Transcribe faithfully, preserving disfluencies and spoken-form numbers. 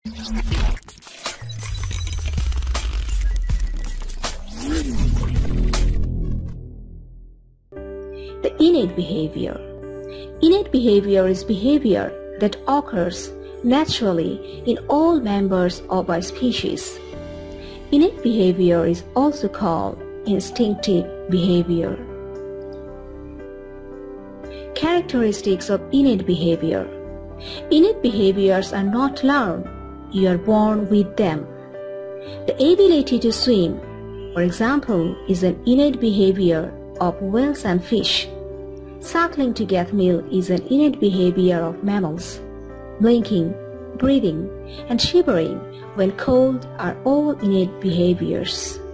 The innate behavior. Innate behavior is behavior that occurs naturally in all members of a species. Innate behavior is also called instinctive behavior. Characteristics of innate behavior. Innate behaviors are not learned, you are born with them. The ability to swim, for example, is an innate behavior of whales and fish. Suckling to get milk is an innate behavior of mammals. Blinking, breathing, and shivering when cold are all innate behaviors.